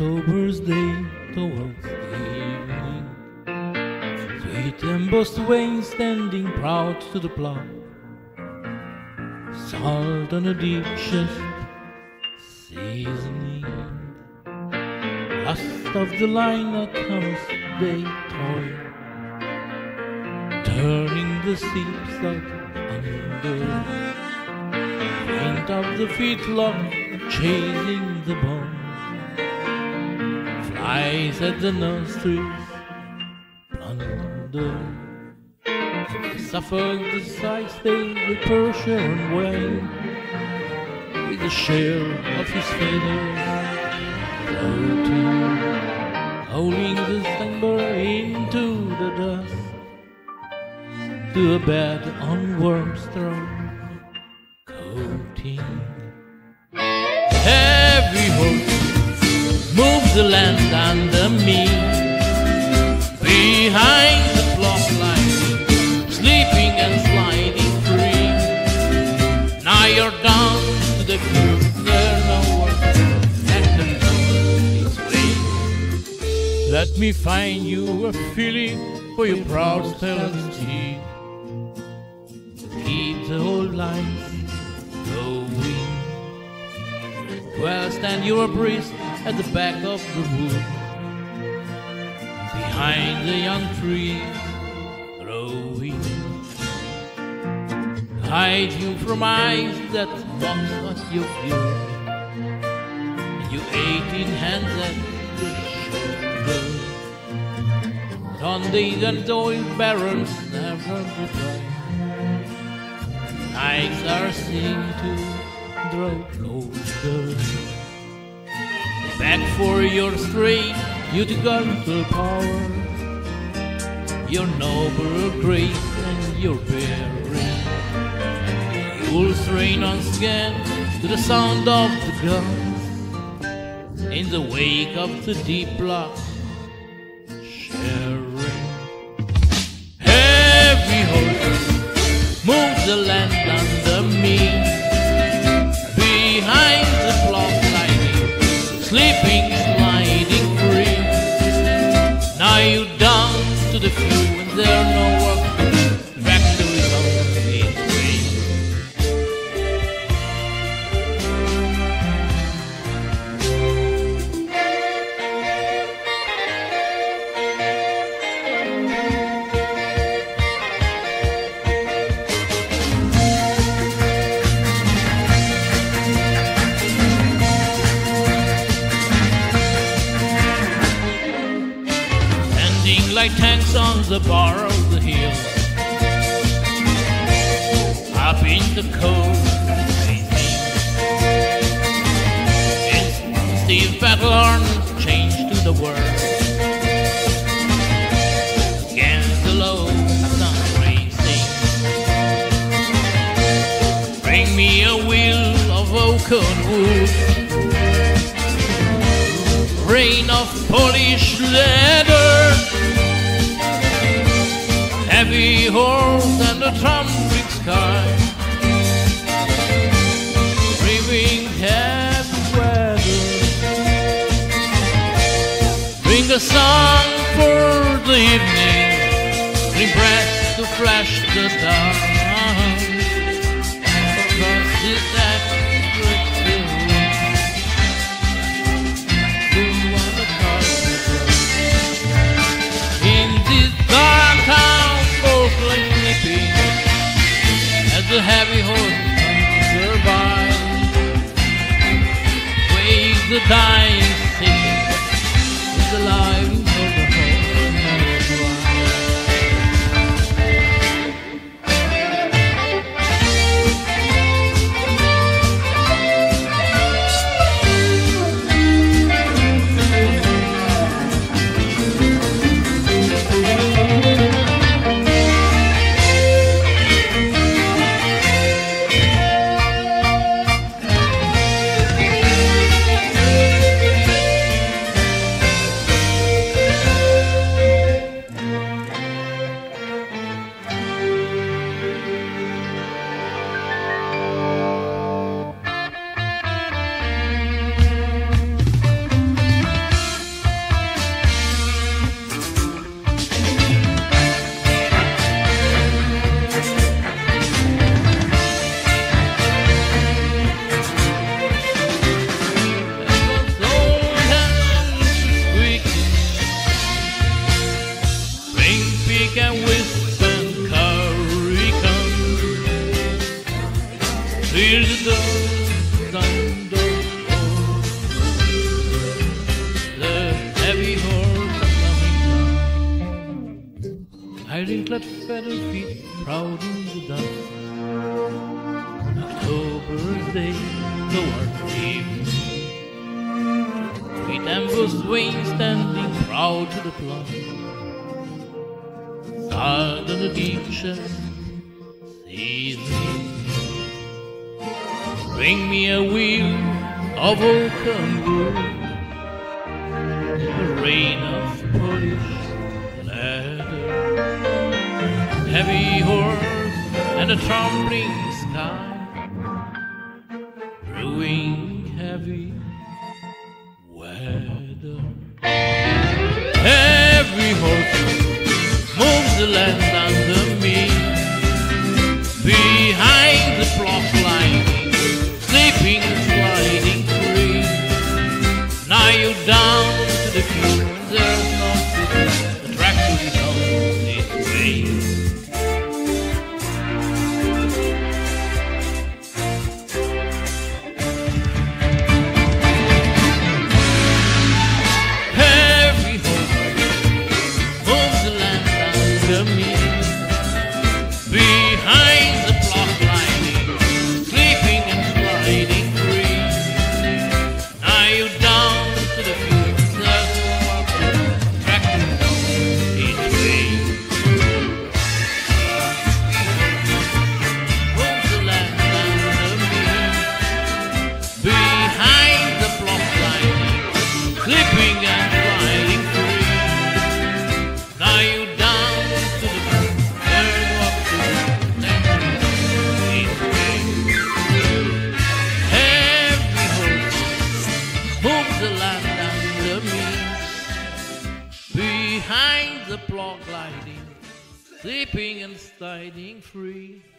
October's day towards evening, sweet embossed wain standing proud to the plough, salt on a deep chest seasoning, last of the line that comes they toil, turning the seeps out under, faint of the feetlock chasing the bone, flies at the nostrils plunder, suffer the sights they with Persia and Wayne, with the share of his feathers floating, howling the slumber into the dust, to a bed on worms thrown coating. Heavy horse moves the land under me, behind the clock line, sleeping and sliding free. Now you're down to the groove, there's no work that can go this way. Let me find you a filly for your proud stallion steed, keep the old lines going. Well, stand your breast at the back of the wood, behind the young trees growing, hide you from eyes that mock at your view, and you 18 hands at the shoulder. On these untold barrels never return, nights are seen to draw closer. Back for your strength, you to gunful power, your noble grace and your bearing. You'll strain on scan to the sound of the guns, in the wake of the deep block sharing. Heavy horse moves the land under me, behind the clock lighting, sleeping, sliding free. Now you down to the few, and there no work, factories on its way. Like tanks on the bar of the hill, up in the cold, steel battle horns change to the world, against the low sun racing. Bring me a wheel of oak and wood, rain of polished leather, heavy horse and a trumpet sky, bringing heavy weather. Bring a song for the evening, bring breath to flash the dawn, across this accurate field, through on the carpet, in this dark town, sleeping as the heavy horse comes by, waves the dying city with the light of the raven-clad feather feet proud in the dust. On October's day, towards evening, with ambush wings standing proud to the plow. Side on the deep chest, season. Bring me a wheel of oaken wood, a rain of polished leather, heavy horse and a trembling sky, brewing heavy weather. Every horse moves the land under me, behind the flock line, sleeping and sliding free. Now you're down to the queue and there's no city. The track will be down this way. Every horse moves the land under me, behind the flock lining, sleeping and sliding free. Now you're down to the field, there's no more track to go each way. Moves the land under me, behind the flock lining, sleeping and sliding free. Now you're down to the field, there's no more track to go each way. Every horse moves the land under me, behind the plough gliding, sleeping and sliding free.